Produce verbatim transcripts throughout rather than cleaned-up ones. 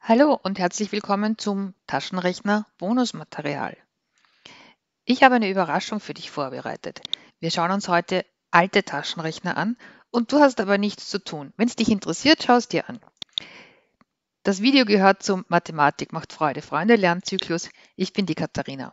Hallo und herzlich willkommen zum Taschenrechner Bonusmaterial. Ich habe eine Überraschung für dich vorbereitet. Wir schauen uns heute alte Taschenrechner an und du hast aber nichts zu tun. Wenn es dich interessiert, schau es dir an. Das Video gehört zum Mathematik macht Freude Freunde Lernzyklus. Ich bin die Katharina.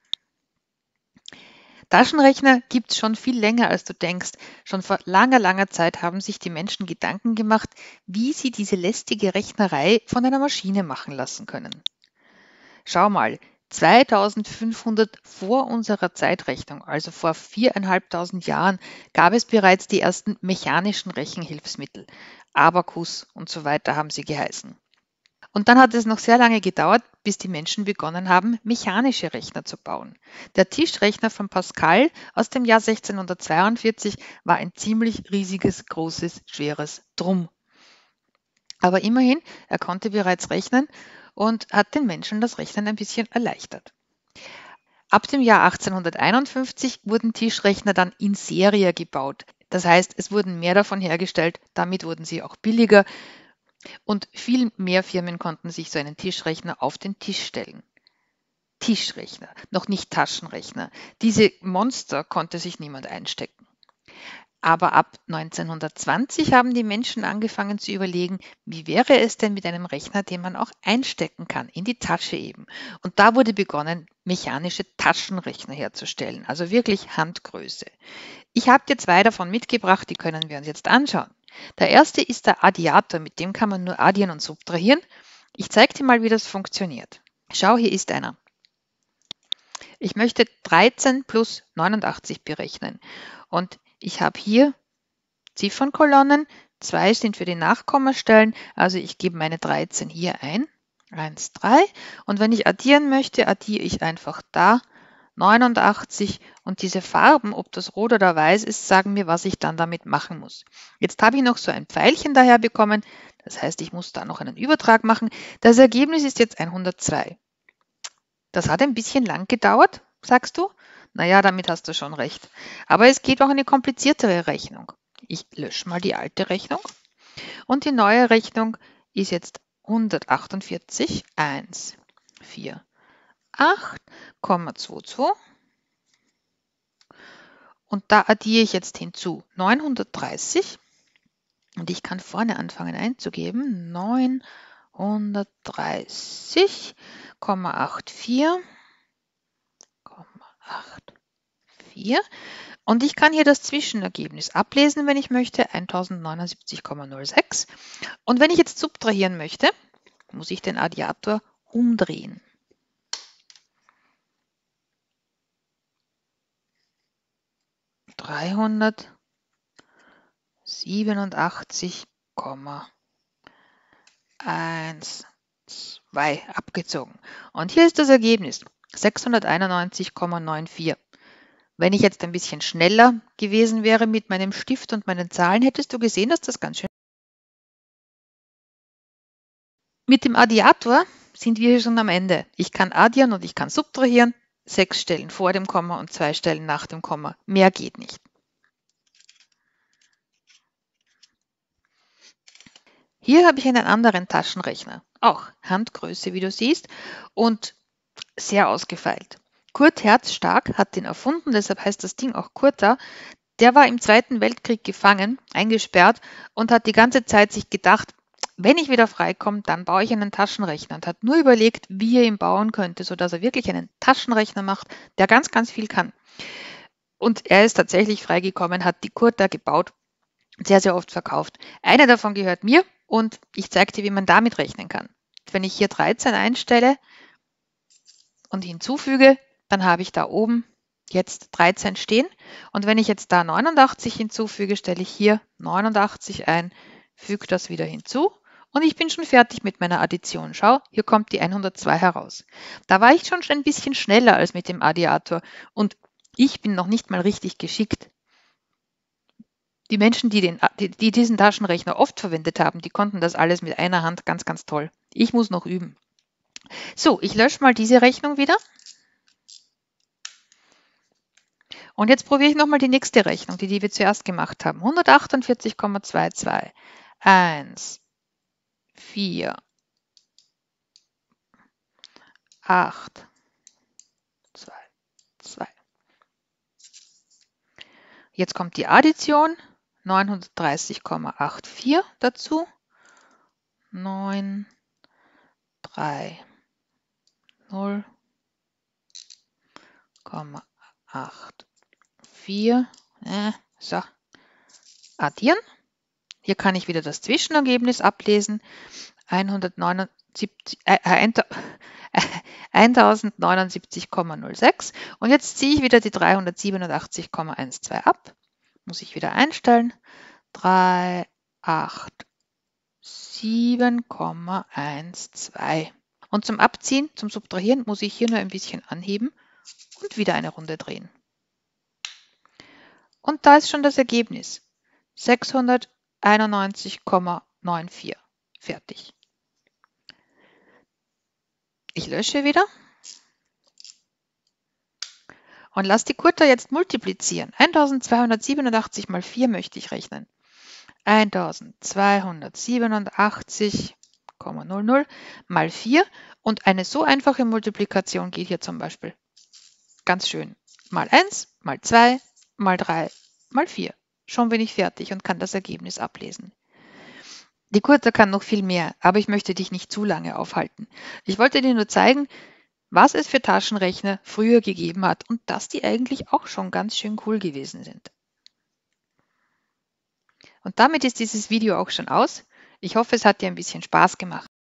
Taschenrechner gibt es schon viel länger, als du denkst. Schon vor langer, langer Zeit haben sich die Menschen Gedanken gemacht, wie sie diese lästige Rechnerei von einer Maschine machen lassen können. Schau mal, zweitausendfünfhundert vor unserer Zeitrechnung, also vor viertausendfünfhundert Jahren, gab es bereits die ersten mechanischen Rechenhilfsmittel. Abakus und so weiter haben sie geheißen. Und dann hat es noch sehr lange gedauert, bis die Menschen begonnen haben, mechanische Rechner zu bauen. Der Tischrechner von Pascal aus dem Jahr sechzehnhundertzweiundvierzig war ein ziemlich riesiges, großes, schweres Drum. Aber immerhin, er konnte bereits rechnen und hat den Menschen das Rechnen ein bisschen erleichtert. Ab dem Jahr achtzehnhunderteinundfünfzig wurden Tischrechner dann in Serie gebaut. Das heißt, es wurden mehr davon hergestellt, damit wurden sie auch billiger und viel mehr Firmen konnten sich so einen Tischrechner auf den Tisch stellen. Tischrechner, noch nicht Taschenrechner. Diese Monster konnte sich niemand einstecken. Aber ab neunzehnhundertzwanzig haben die Menschen angefangen zu überlegen, wie wäre es denn mit einem Rechner, den man auch einstecken kann, in die Tasche eben. Und da wurde begonnen, mechanische Taschenrechner herzustellen, also wirklich Handgröße. Ich habe dir zwei davon mitgebracht, die können wir uns jetzt anschauen. Der erste ist der Addiator, mit dem kann man nur addieren und subtrahieren. Ich zeige dir mal, wie das funktioniert. Schau, hier ist einer. Ich möchte dreizehn plus neunundachtzig berechnen und ich habe hier Ziffernkolonnen, zwei sind für die Nachkommastellen, also ich gebe meine dreizehn hier ein, eins, drei, und wenn ich addieren möchte, addiere ich einfach da neunundachtzig und diese Farben, ob das rot oder weiß ist, sagen mir, was ich dann damit machen muss. Jetzt habe ich noch so ein Pfeilchen daher bekommen, das heißt, ich muss da noch einen Übertrag machen. Das Ergebnis ist jetzt hundertzwei. Das hat ein bisschen lang gedauert, sagst du? Naja, damit hast du schon recht. Aber es geht auch eine kompliziertere Rechnung. Ich lösche mal die alte Rechnung und die neue Rechnung ist jetzt hundertachtundvierzig, eins, vier, acht, zweiundzwanzig und da addiere ich jetzt hinzu neunhundertdreißig und ich kann vorne anfangen einzugeben, neunhundertdreißig, vierundachtzig, vier und ich kann hier das Zwischenergebnis ablesen, wenn ich möchte, tausendneunundsiebzig Komma null sechs. Und wenn ich jetzt subtrahieren möchte, muss ich den Addiator umdrehen. dreihundertsiebenundachtzig Komma zwölf abgezogen. Und hier ist das Ergebnis, sechshunderteinundneunzig Komma vierundneunzig. Wenn ich jetzt ein bisschen schneller gewesen wäre mit meinem Stift und meinen Zahlen, hättest du gesehen, dass das ganz schön. Mit dem Addiator sind wir schon am Ende. Ich kann addieren und ich kann subtrahieren. Sechs Stellen vor dem Komma und zwei Stellen nach dem Komma. Mehr geht nicht. Hier habe ich einen anderen Taschenrechner. Auch Handgröße, wie du siehst, und sehr ausgefeilt. Kurt Herzstark hat den erfunden, deshalb heißt das Ding auch Kurta. Der war im Zweiten Weltkrieg gefangen, eingesperrt und hat die ganze Zeit sich gedacht, wenn ich wieder freikomme, dann baue ich einen Taschenrechner und hat nur überlegt, wie er ihn bauen könnte, sodass er wirklich einen Taschenrechner macht, der ganz, ganz viel kann. Und er ist tatsächlich freigekommen, hat die Kurta gebaut, sehr, sehr oft verkauft. Eine davon gehört mir und ich zeige dir, wie man damit rechnen kann. Wenn ich hier dreizehn einstelle und hinzufüge, dann habe ich da oben jetzt dreizehn stehen und wenn ich jetzt da neunundachtzig hinzufüge, stelle ich hier neunundachtzig ein, füge das wieder hinzu und ich bin schon fertig mit meiner Addition. Schau, hier kommt die hundertzwei heraus. Da war ich schon ein bisschen schneller als mit dem Addiator und ich bin noch nicht mal richtig geschickt. Die Menschen, die, den, die, die diesen Taschenrechner oft verwendet haben, die konnten das alles mit einer Hand ganz, ganz toll. Ich muss noch üben. So, ich lösche mal diese Rechnung wieder. Und jetzt probiere ich nochmal die nächste Rechnung, die, die wir zuerst gemacht haben. hundertachtundvierzig Komma zweiundzwanzig. eins, vier, acht, zwei, zwei. Jetzt kommt die Addition, neunhundertdreißig Komma vierundachtzig dazu, neun, drei, null Komma vierundachtzig. Äh, so, addieren. Hier kann ich wieder das Zwischenergebnis ablesen. eintausendneunundsiebzig, äh, eintausendneunundsiebzig Komma null sechs. Und jetzt ziehe ich wieder die dreihundertsiebenundachtzig Komma zwölf ab. Muss ich wieder einstellen. dreihundertsiebenundachtzig Komma zwölf. Und zum Abziehen, zum Subtrahieren, muss ich hier nur ein bisschen anheben und wieder eine Runde drehen. Und da ist schon das Ergebnis. sechshunderteinundneunzig Komma vierundneunzig. Fertig. Ich lösche wieder und lasse die Kurta jetzt multiplizieren. eintausendzweihundertsiebenundachtzig mal vier möchte ich rechnen. eintausendzweihundertsiebenundachtzig Komma null null mal vier und eine so einfache Multiplikation geht hier zum Beispiel ganz schön. Mal eins, mal zwei, mal drei, mal vier. Schon bin ich fertig und kann das Ergebnis ablesen. Die Kurta kann noch viel mehr, aber ich möchte dich nicht zu lange aufhalten. Ich wollte dir nur zeigen, was es für Taschenrechner früher gegeben hat und dass die eigentlich auch schon ganz schön cool gewesen sind. Und damit ist dieses Video auch schon aus. Ich hoffe, es hat dir ein bisschen Spaß gemacht.